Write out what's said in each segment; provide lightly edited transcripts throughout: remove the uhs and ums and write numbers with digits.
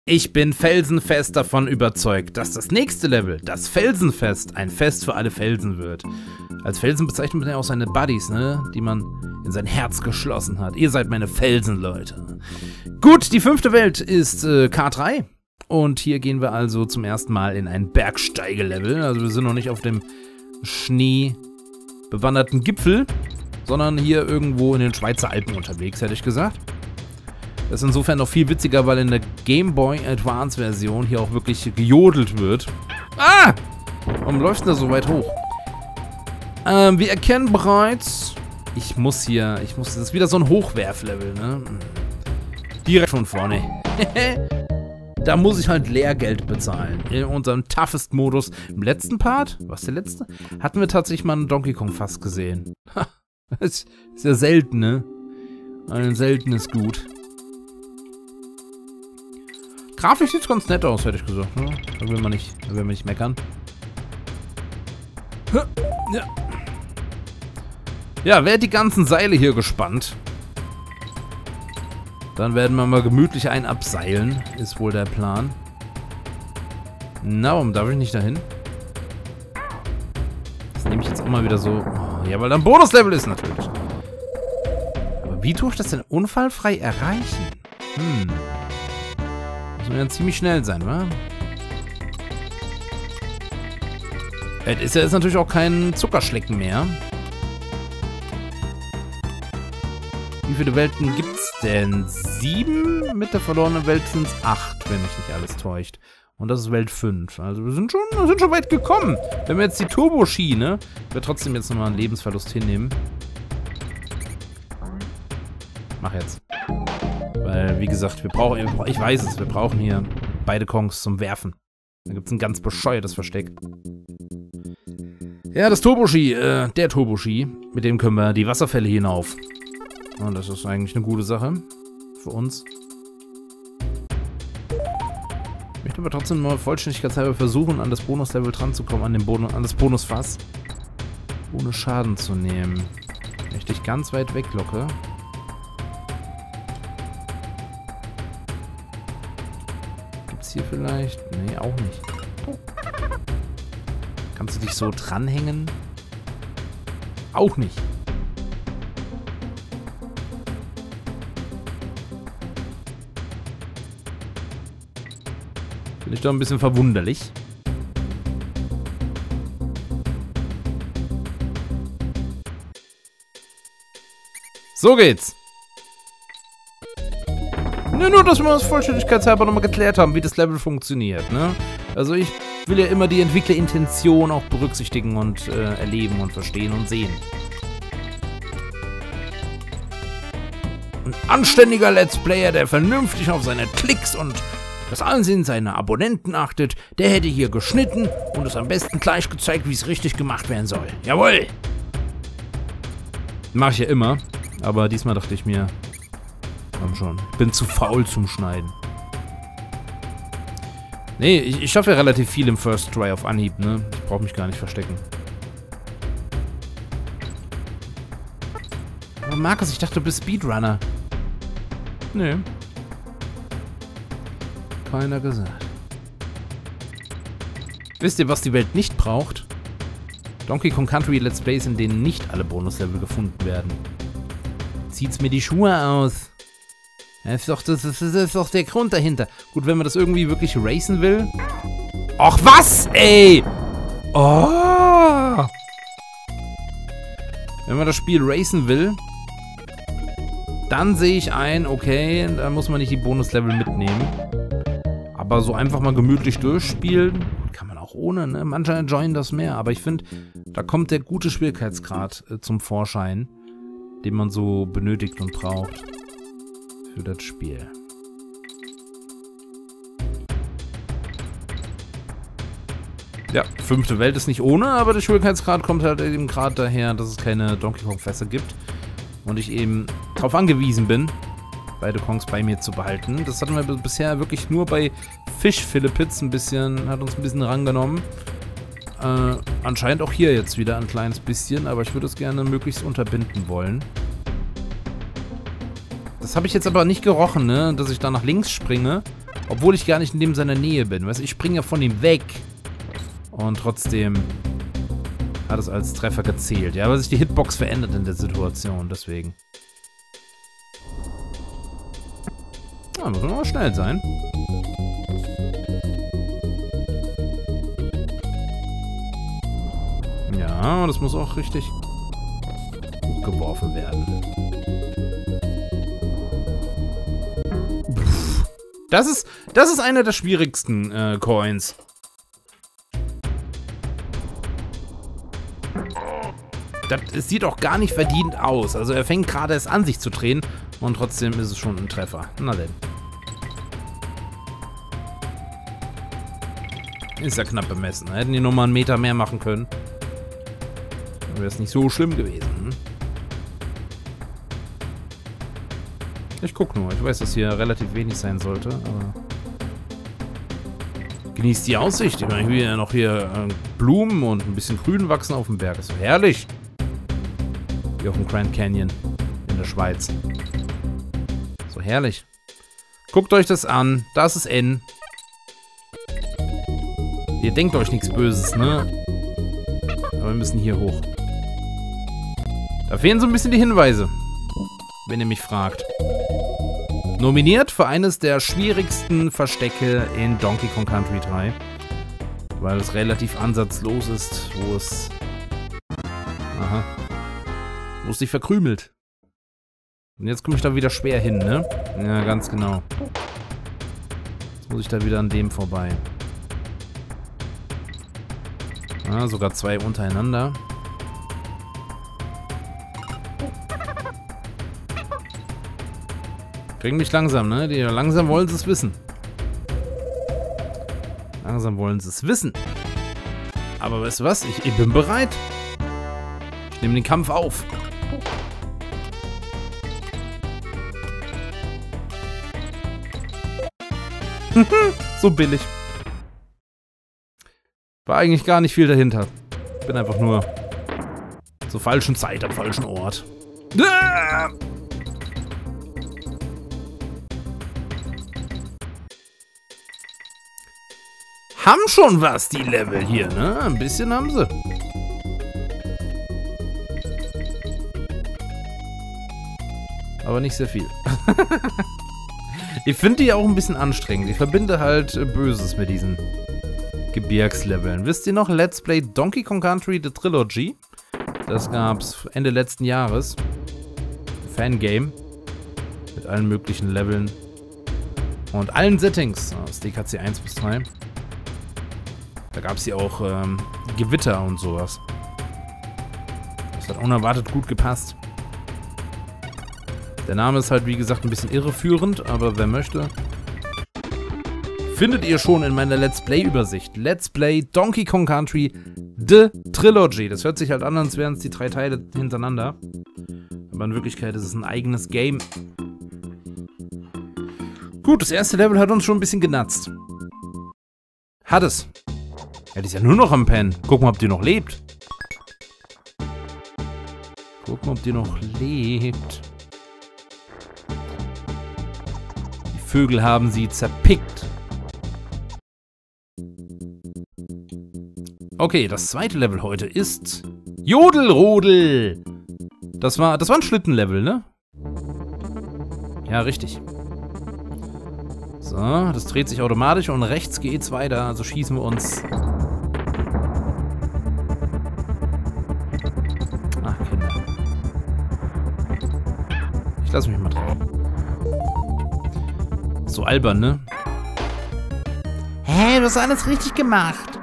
Ich bin felsenfest davon überzeugt, dass das nächste Level, das Felsenfest, ein Fest für alle Felsen wird. Als Felsen bezeichnet man ja auch seine Buddies, ne? Die man in sein Herz geschlossen hat. Ihr seid meine Felsen, Leute. Gut, die 5. Welt ist K3. Und hier gehen wir also zum ersten Mal in ein Bergsteigelevel. Also wir sind noch nicht auf dem schneebewanderten Gipfel, sondern hier irgendwo in den Schweizer Alpen unterwegs, hätte ich gesagt. Das ist insofern noch viel witziger, weil in der Game Boy Advance Version hier auch wirklich gejodelt wird. Ah! Warum läuft denn da so weit hoch? Wir erkennen bereits... das ist wieder so ein Hochwerflevel, ne? Direkt von vorne. Da muss ich halt Lehrgeld bezahlen. In unserem Toughest-Modus. Im letzten Part, was der letzte? Hatten wir tatsächlich mal einen Donkey Kong fast gesehen. Das ist ja selten, ne? Ein seltenes Gut. Grafisch sieht ganz nett aus, hätte ich gesagt. Ne? Da will man nicht meckern. Ja. Ja, wer die ganzen Seile hier gespannt? Dann werden wir mal gemütlich einen abseilen, ist wohl der Plan. Na, warum darf ich nicht dahin? Das nehme ich jetzt auch mal wieder so... Oh, ja, weil da ein Bonuslevel ist natürlich. Aber wie tue ich das denn unfallfrei erreichen? Muss man ja ziemlich schnell sein, wa? Es ist ja jetzt natürlich auch kein Zuckerschlecken mehr. Wie viele Welten gibt's denn? 7? Mit der verlorenen Welt sind es 8, wenn mich nicht alles täuscht. Und das ist Welt 5. Also wir sind schon weit gekommen. Wenn wir jetzt die Turbo-Schiene, wir trotzdem jetzt nochmal einen Lebensverlust hinnehmen. Mach jetzt. Weil, wie gesagt, ich weiß es, wir brauchen hier beide Kongs zum Werfen. Da gibt es ein ganz bescheuertes Versteck. Ja, das Turbo-Ski, der Turbo-Ski, mit dem können wir die Wasserfälle hinauf. Und das ist eigentlich eine gute Sache für uns. Ich möchte aber trotzdem mal vollständigkeitshalber versuchen, an das Bonuslevel dran zu kommen, an das Bonusfass. Ohne Schaden zu nehmen. Wenn ich dich ganz weit weglocke. Gibt's hier vielleicht? Nee, auch nicht. Oh. Kannst du dich so dranhängen? Auch nicht. Finde ich doch ein bisschen verwunderlich. So geht's. Nur, dass wir das vollständigkeitshalber nochmal geklärt haben, wie das Level funktioniert, ne? Also ich will ja immer die Entwicklerintention auch berücksichtigen und erleben und verstehen und sehen. Ein anständiger Let's Player, der vernünftig auf seine Klicks und das Ansehen seiner Abonnenten achtet, der hätte hier geschnitten und es am besten gleich gezeigt, wie es richtig gemacht werden soll. Jawohl! Mach ich ja immer, aber diesmal dachte ich mir, komm schon, ich bin zu faul zum Schneiden. Nee, ich schaffe ja relativ viel im First Try auf Anhieb, ne? Ich brauche mich gar nicht verstecken. Aber Markus, ich dachte, du bist Speedrunner. Nee. Keiner gesagt. Wisst ihr, was die Welt nicht braucht? Donkey Kong Country Let's Plays, in denen nicht alle Bonuslevel gefunden werden. Zieht's mir die Schuhe aus. Das ist doch der Grund dahinter. Gut, wenn man das irgendwie wirklich racen will. Och, was, ey! Oh! Wenn man das Spiel racen will, dann sehe ich ein, okay, da muss man nicht die Bonuslevel mitnehmen. Aber so einfach mal gemütlich durchspielen, kann man auch ohne, ne? Manche enjoyen das mehr, aber ich finde, da kommt der gute Schwierigkeitsgrad zum Vorschein, den man so benötigt und braucht für das Spiel. Ja, 5. Welt ist nicht ohne, aber der Schwierigkeitsgrad kommt halt eben gerade daher, dass es keine Donkey Kong Fässer gibt und ich eben darauf angewiesen bin, beide Kongs bei mir zu behalten. Das hatten wir bisher wirklich nur bei Fish Philippits hat uns ein bisschen rangenommen. Anscheinend auch hier jetzt wieder ein kleines bisschen, aber ich würde es gerne möglichst unterbinden wollen. Das habe ich jetzt aber nicht gerochen, ne? Dass ich da nach links springe Obwohl ich gar nicht in seiner Nähe bin. Weißt du, ich springe ja von ihm weg. Und trotzdem hat es als Treffer gezählt. Ja, weil sich die Hitbox verändert in der Situation. Deswegen. Ja, muss man mal schnell sein. Ja, das muss auch richtig hochgeworfen werden. Das ist einer der schwierigsten Coins. Es sieht auch gar nicht verdient aus. Also er fängt gerade erst an, sich zu drehen. Und trotzdem ist es schon ein Treffer. Na denn. Ist ja knapp bemessen. Hätten die noch mal einen Meter mehr machen können. Dann wäre es nicht so schlimm gewesen. Hm? Ich guck nur. Ich weiß, dass hier relativ wenig sein sollte. Aber genießt die Aussicht. Ich meine, hier ja noch Blumen und ein bisschen Grün wachsen auf dem Berg. Ist so herrlich. Wie auf dem Grand Canyon in der Schweiz. So herrlich. Guckt euch das an. Das ist N. Ihr denkt euch nichts Böses, ne? Aber wir müssen hier hoch. Da fehlen so ein bisschen die Hinweise. Wenn ihr mich fragt. Nominiert für eines der schwierigsten Verstecke in Donkey Kong Country 3. Weil es relativ ansatzlos ist, wo es... Aha. Wo es sich verkrümelt. Und jetzt komme ich da wieder schwer hin, ne? Ja, ganz genau. Jetzt muss ich da wieder an dem vorbei. Ah, sogar zwei untereinander. Kriegen mich langsam, ne? Langsam wollen sie es wissen. Langsam wollen sie es wissen. Aber weißt du was? Ich bin bereit. Ich nehme den Kampf auf. So billig. War eigentlich gar nicht viel dahinter. Bin einfach nur zur falschen Zeit am falschen Ort. Haben schon was, die Level hier, ne? Ein bisschen haben sie. Aber nicht sehr viel. Ich finde die auch ein bisschen anstrengend. Ich verbinde halt Böses mit diesen Gebirgsleveln. Wisst ihr noch? Let's Play Donkey Kong Country The Trilogy. Das gab's Ende letzten Jahres. Fangame. Mit allen möglichen Leveln. Und allen Settings. Aus DKC 1 bis 3. Da gab's hier auch Gewitter und sowas. Das hat unerwartet gut gepasst. Der Name ist halt, wie gesagt, ein bisschen irreführend, aber wer möchte, findet ihr schon in meiner Let's Play-Übersicht. Let's Play Donkey Kong Country The Trilogy. Das hört sich halt an, als wären es die 3 Teile hintereinander. Aber in Wirklichkeit ist es ein eigenes Game. Gut, das erste Level hat uns schon ein bisschen genatzt. Hat es. Ja, die ist ja nur noch am Pennen. Gucken, ob die noch lebt. Gucken, ob die noch lebt. Vögel haben sie zerpickt. Okay, das zweite Level heute ist Jodelrodel. Das war ein Schlittenlevel, ne? Ja, richtig. So, das dreht sich automatisch und rechts geht's weiter. Also schießen wir uns. Ach, Kinder. Ich lasse mich mal drauf. So albern, ne? Hä, du hast alles richtig gemacht.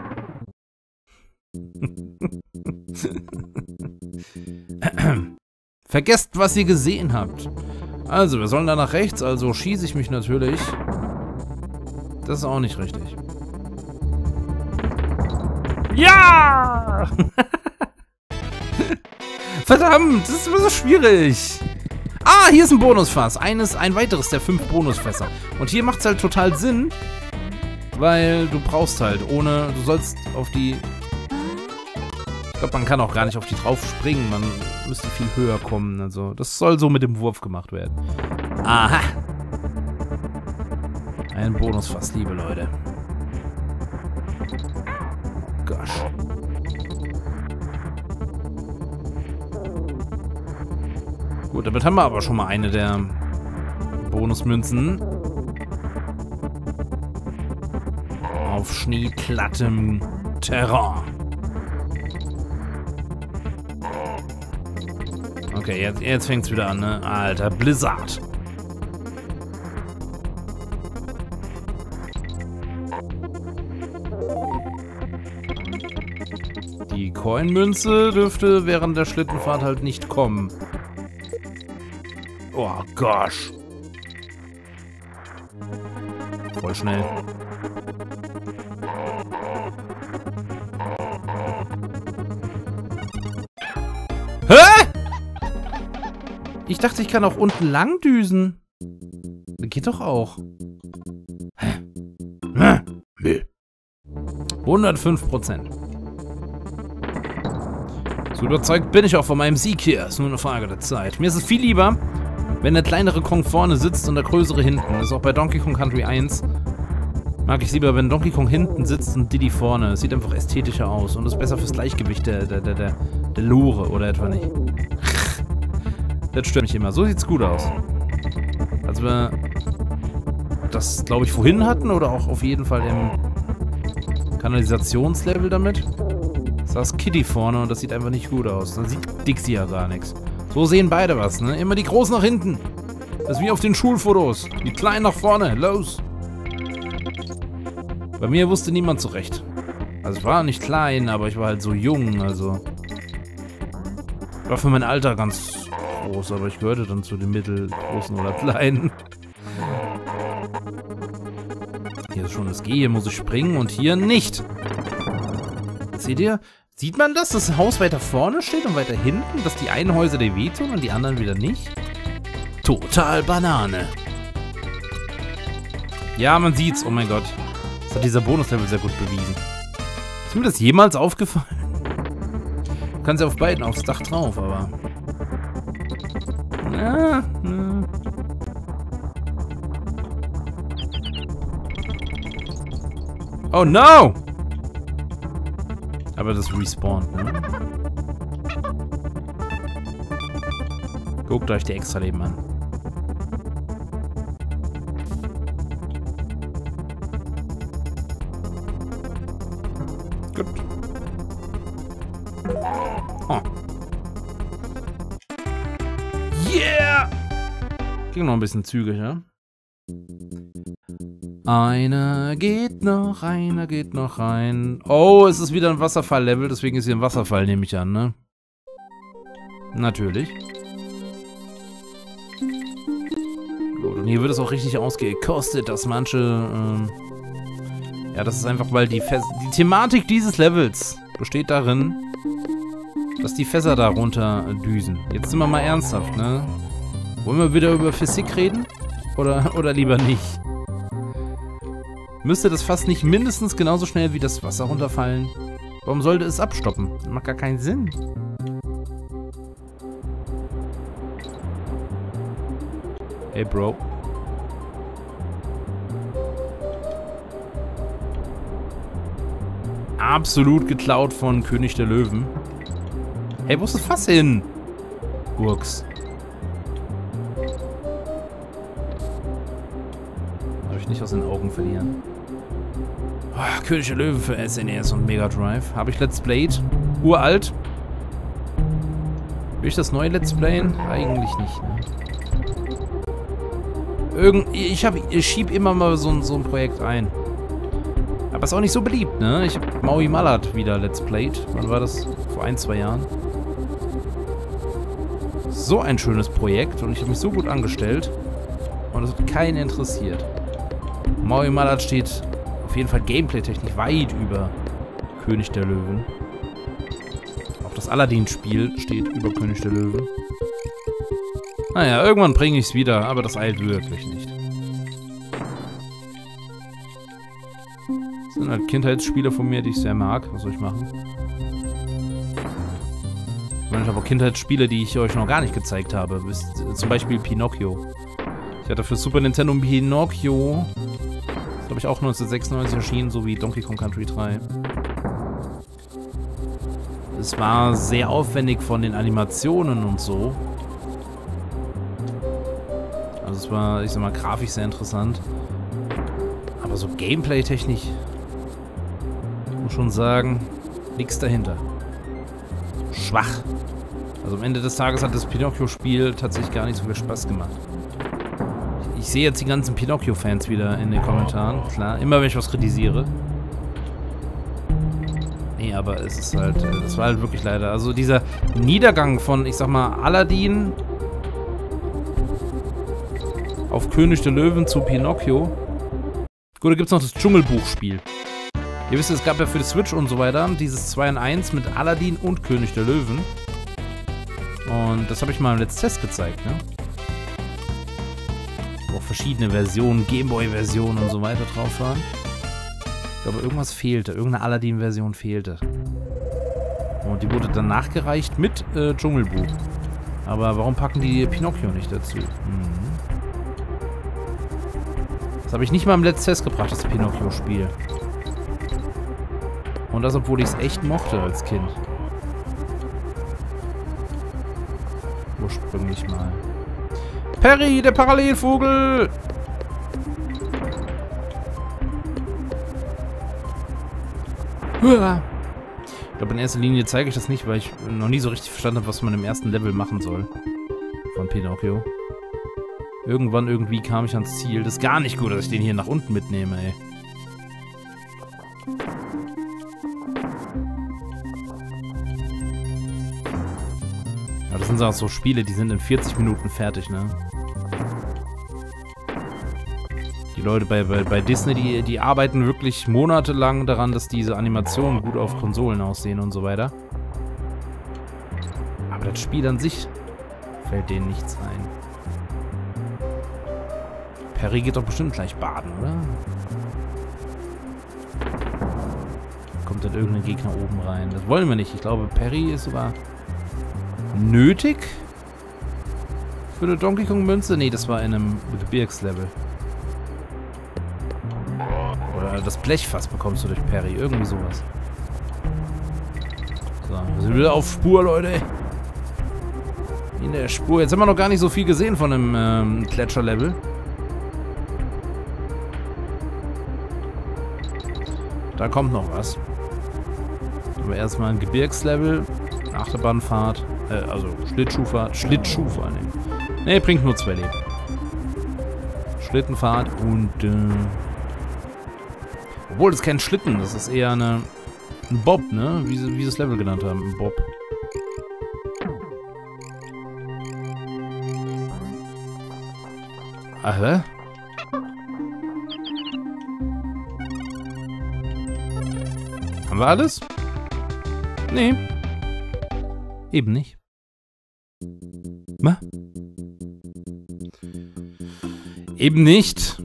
Vergesst, was ihr gesehen habt. Also, wir sollen da nach rechts, also schieße ich mich natürlich. Das ist auch nicht richtig. Ja! Verdammt, das ist immer so schwierig. Ah, hier ist ein Bonusfass. Ein weiteres der 5 Bonusfässer. Und hier macht es halt total Sinn, weil du brauchst halt du sollst auf die... Ich glaube, man kann auch gar nicht auf die drauf springen. Man müsste viel höher kommen. Also, das soll so mit dem Wurf gemacht werden. Aha. Ein Bonusfass, liebe Leute. Gosh. Gut, damit haben wir aber schon mal eine der Bonusmünzen. Auf schneeglattem Terrain. Okay, jetzt fängt's wieder an, ne? Alter, Blizzard. Die Coin-Münze dürfte während der Schlittenfahrt halt nicht kommen. Oh, gosh. Voll schnell. Hä? Ich dachte, ich kann auch unten lang düsen. Geht doch auch. Hä? Nö. 105%. So überzeugt bin ich auch von meinem Sieg hier. Ist nur eine Frage der Zeit. Mir ist es viel lieber, wenn der kleinere Kong vorne sitzt und der größere hinten. Das ist auch bei Donkey Kong Country 1. Mag ich lieber, wenn Donkey Kong hinten sitzt und Diddy vorne. Es sieht einfach ästhetischer aus und ist besser fürs Gleichgewicht der Lore, oder etwa nicht? Das stört mich immer. So sieht's gut aus. Als wir das, glaube ich, vorhin hatten oder auch auf jeden Fall im Kanalisationslevel damit. Saß Kitty vorne und das sieht einfach nicht gut aus. Dann sieht Dixie ja gar nichts. So sehen beide was, ne? Immer die Großen nach hinten. Das ist wie auf den Schulfotos. Die Kleinen nach vorne. Los. Bei mir wusste niemand zurecht. Also ich war nicht klein, aber ich war halt so jung, also. Ich war für mein Alter ganz groß, aber ich gehörte dann zu den mittelgroßen oder kleinen. Hier ist schon das G, hier muss ich springen und hier nicht. Seht ihr? Sieht man das? Dass das Haus weiter vorne steht und weiter hinten? Dass die einen Häuser dir wehtun und die anderen wieder nicht? Total Banane. Ja, man sieht's. Oh mein Gott. Das hat dieser Bonuslevel sehr gut bewiesen. Ist mir das jemals aufgefallen? Du kannst ja auf beiden aufs Dach drauf, aber... Ja, ja. Oh no! Aber das respawnt, ne? Guckt euch die Extra-Leben an. Gut. Oh. Yeah! Ging noch ein bisschen zügig, ja? Einer geht noch rein. Oh, es ist wieder ein Wasserfall-Level, deswegen ist hier ein Wasserfall, nehme ich an, ne? Natürlich. Gut, und hier wird es auch richtig ausgekostet, dass manche, ja, das ist einfach, weil die Thematik dieses Levels besteht darin, dass die Fässer darunter düsen. Jetzt sind wir mal ernsthaft, ne? Wollen wir wieder über Physik reden? Oder lieber nicht? Müsste das Fass nicht mindestens genauso schnell wie das Wasser runterfallen? Warum sollte es abstoppen? Das macht gar keinen Sinn. Hey, Bro. Absolut geklaut von König der Löwen. Hey, wo ist das Fass hin? Urks. Darf ich nicht aus den Augen verlieren. Oh, König der Löwen für SNES und Mega Drive. Habe ich Let's Played. Uralt. Will ich das neue Let's Playen? Eigentlich nicht, ne? Ich schieb immer mal so ein Projekt ein. Aber ist auch nicht so beliebt, ne? Ich habe Maui Mallard wieder Let's Played. Wann war das? Vor 1-2 Jahren. So ein schönes Projekt und ich habe mich so gut angestellt. Und es hat keinen interessiert. Maui Mallard steht auf jeden Fall gameplay-technisch weit über König der Löwen. Auch das Aladdin-Spiel steht über König der Löwen. Naja, irgendwann bringe ich es wieder, aber das eilt wirklich nicht. Das sind halt Kindheitsspiele von mir, die ich sehr mag. Was soll ich machen? Ich meine, ich habe auch Kindheitsspiele, die ich euch noch gar nicht gezeigt habe. Zum Beispiel Pinocchio. Ich hatte für Super Nintendo Pinocchio Glaube ich auch 1996 erschienen, so wie Donkey Kong Country 3. Es war sehr aufwendig von den Animationen und so. Also es war, ich sag mal, grafisch sehr interessant. Aber so Gameplay-technisch, muss schon sagen, nichts dahinter. Schwach. Also am Ende des Tages hat das Pinocchio-Spiel tatsächlich gar nicht so viel Spaß gemacht. Ich sehe jetzt die ganzen Pinocchio-Fans wieder in den Kommentaren. Klar, immer wenn ich was kritisiere. Nee, aber es ist halt, das war halt wirklich leider. Also dieser Niedergang von, ich sag mal, Aladdin auf König der Löwen zu Pinocchio. Gut, da gibt es noch das Dschungelbuch-Spiel. Ihr wisst, es gab ja für die Switch und so weiter dieses 2 in 1 mit Aladdin und König der Löwen. Und das habe ich mal im Let's Test gezeigt, ne? Wo auch verschiedene Versionen, Gameboy-Versionen und so weiter drauf waren. Ich glaube, irgendwas fehlte. Irgendeine Aladdin-Version fehlte. Und die wurde dann nachgereicht mit Dschungelbuch. Aber warum packen die Pinocchio nicht dazu? Das habe ich nicht mal im Let's Test gebracht, das Pinocchio-Spiel. Und das, obwohl ich es echt mochte als Kind. Ursprünglich mal. Perry, der Parallelvogel! Ich glaube, in erster Linie zeige ich das nicht, weil ich noch nie so richtig verstanden habe, was man im ersten Level machen soll. Von Pinocchio. Irgendwann, irgendwie kam ich ans Ziel. Das ist gar nicht gut, dass ich den hier nach unten mitnehme, ey. Ja, das sind auch so Spiele, die sind in 40 Minuten fertig, ne? Die Leute bei Disney, die arbeiten wirklich monatelang daran, dass diese Animationen gut auf Konsolen aussehen und so weiter. Aber das Spiel an sich fällt denen nichts ein. Perry geht doch bestimmt gleich baden, oder? Kommt dann irgendein Gegner oben rein. Das wollen wir nicht. Ich glaube, Perry ist sogar nötig für eine Donkey Kong Münze. Nee, das war in einem Gebirgslevel. Oder das Blechfass bekommst du durch Perry. Irgendwie sowas. So, wir sind wieder auf Spur, Leute. In der Spur. Jetzt haben wir noch gar nicht so viel gesehen von dem Gletscherlevel. Da kommt noch was. Aber erstmal ein Gebirgslevel, Achterbahnfahrt, also Schlittschuhfahrt, vor allem. Ne, bringt nur 2 Leben. Schlittenfahrt und, obwohl, das ist kein Schlitten, das ist eher ein Bob, ne? Wie sie das Level genannt haben, ein Bob. Aha. Haben wir alles? Nee. Eben nicht. Eben nicht.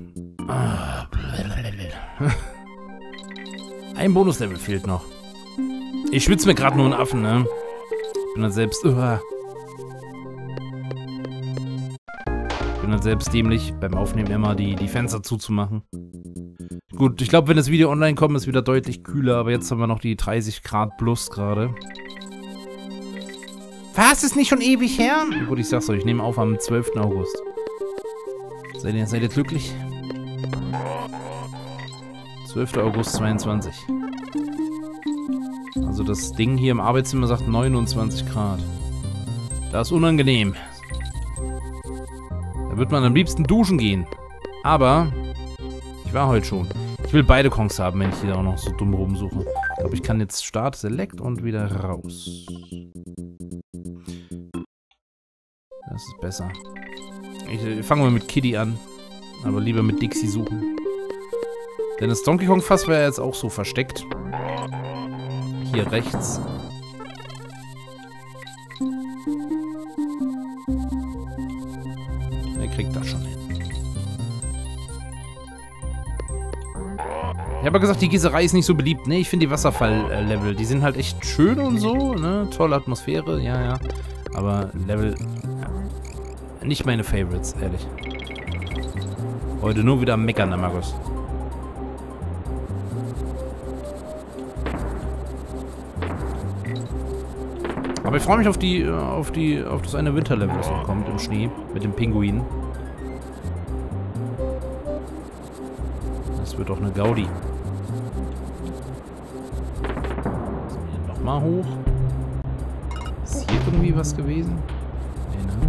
Ein Bonuslevel fehlt noch. Ich schwitze mir gerade nur einen Affen, ne? Ich bin dann selbst... bin dann selbst dämlich, beim Aufnehmen immer die Fenster zuzumachen. Gut, ich glaube, wenn das Video online kommt, ist wieder deutlich kühler, aber jetzt haben wir noch die 30 Grad plus gerade. Was? Ist nicht schon ewig her? Gut, ich sag's euch, ich nehme auf am 12. August. Seid ihr glücklich? 12. August 22. Also das Ding hier im Arbeitszimmer sagt 29 Grad. Das ist unangenehm. Da wird man am liebsten duschen gehen. Aber ich war heute schon. Ich will beide Kongs haben, wenn ich hier auch noch so dumm rumsuche. Ich glaube, ich kann jetzt Start, Select und wieder raus. Das ist besser. Ich fange mal mit Kiddy an. Aber lieber mit Dixie suchen. Denn das Donkey Kong Fass wäre jetzt auch so versteckt. Hier rechts. Er kriegt das schon hin. Ich habe ja gesagt, die Gießerei ist nicht so beliebt. Ne, ich finde die Wasserfall-Level, die sind halt echt schön und so, ne? Tolle Atmosphäre, ja. Aber Level, nicht meine Favorites, ehrlich. Heute nur wieder am Meckern, der Markus. Aber ich freue mich auf das eine Winterlevel, das noch kommt im Schnee mit dem Pinguin. Das wird doch eine Gaudi. So, hier nochmal hoch. Ist hier irgendwie was gewesen? Nee, ne?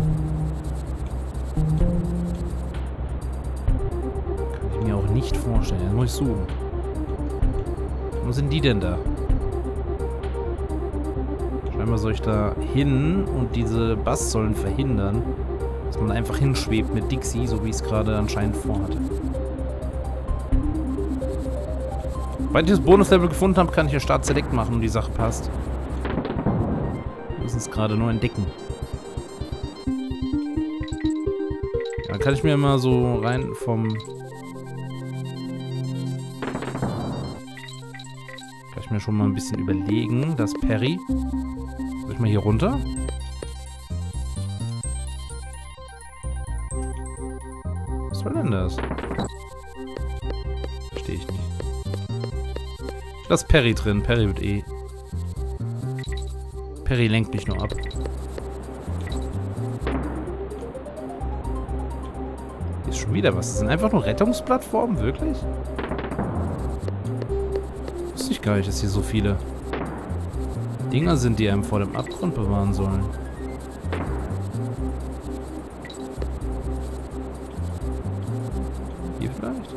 Kann ich mir auch nicht vorstellen. Jetzt muss ich suchen. Wo sind die denn da? Scheinbar soll ich da hin und diese Bass sollen verhindern, dass man einfach hinschwebt mit Dixie, so wie ich es gerade anscheinend vorhatte. Sobald ich das Bonuslevel gefunden habe, kann ich ja Start Select machen und die Sache passt. Wir müssen es gerade nur entdecken. Dann kann ich mir mal so rein vom... Kann ich mir schon mal ein bisschen überlegen, das Perry. Soll ich mal hier runter? Was soll denn das? Verstehe ich nicht. Ich lass Perry drin. Perry wird eh... Perry lenkt mich nur ab. Hier ist schon wieder was. Das sind einfach nur Rettungsplattformen? Wirklich? Wusste ich gar nicht, dass hier so viele Dinger sind, die einem vor dem Abgrund bewahren sollen. Hier vielleicht?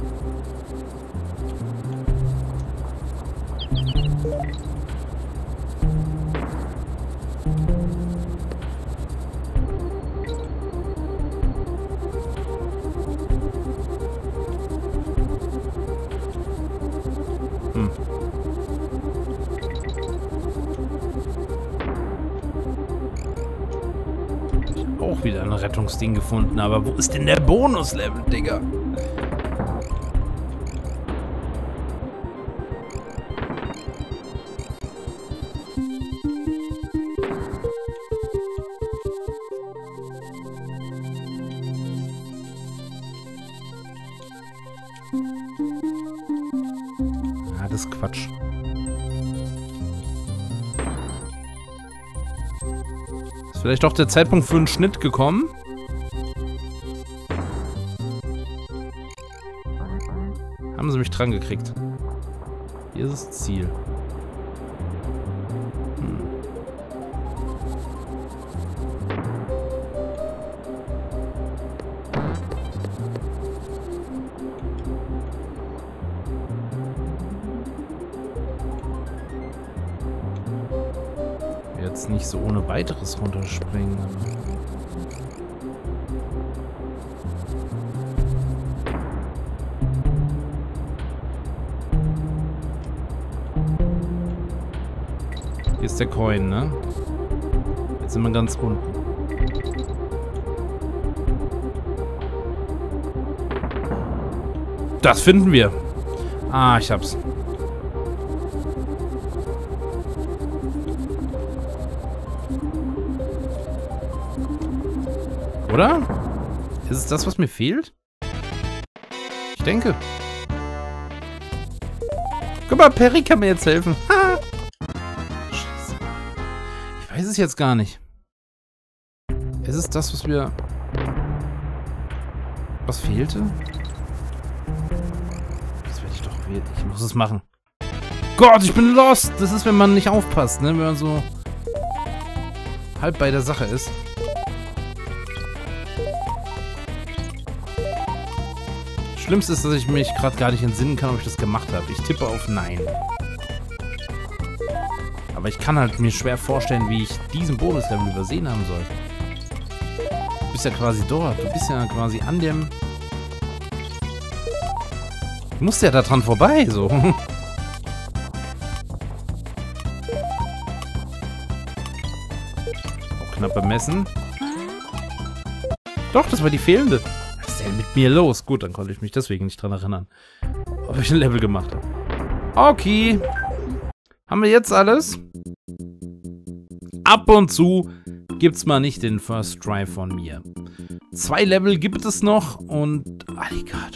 Auch wieder ein Rettungsding gefunden, aber wo ist denn der Bonuslevel, Digga? Ah, das ist Quatsch. Ist vielleicht doch der Zeitpunkt für einen Schnitt gekommen? Haben sie mich dran gekriegt. Hier ist das Ziel. Jetzt nicht so ohne weiteres runterspringen. Hier ist der Coin, ne? Jetzt sind wir ganz unten. Das finden wir. Ah, ich hab's. Oder? Ist es das, was mir fehlt? Ich denke. Guck mal, Perry kann mir jetzt helfen. Scheiße. Ich weiß es jetzt gar nicht. Ist es das, was wir... Was fehlte? Das werde ich doch... Ich muss es machen. Gott, ich bin lost! Das ist, wenn man nicht aufpasst, ne? Wenn man so... halb bei der Sache ist. Schlimmste ist, dass ich mich gerade gar nicht entsinnen kann, ob ich das gemacht habe. Ich tippe auf Nein. Aber ich kann halt mir schwer vorstellen, wie ich diesen Bonuslevel übersehen haben soll. Du bist ja quasi dort. Du bist ja quasi an dem... Du musst ja da dran vorbei, so. Auch knapp bemessen. Doch, das war die fehlende. Was ist denn mit mir los? Gut, dann konnte ich mich deswegen nicht dran erinnern, ob ich ein Level gemacht habe. Okay. Haben wir jetzt alles? Ab und zu gibt's mal nicht den First Try von mir. 2 Level gibt es noch und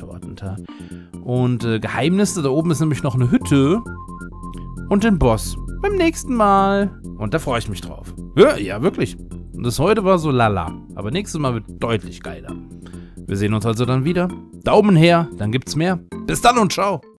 Alligator-Attentat. Und Geheimnisse, da oben ist nämlich noch eine Hütte und den Boss. beim nächsten Mal. Und da freue ich mich drauf. Ja, wirklich. Und das heute war so lala. Aber nächstes Mal wird deutlich geiler. Wir sehen uns also dann wieder. Daumen her, dann gibt's mehr. Bis dann und ciao.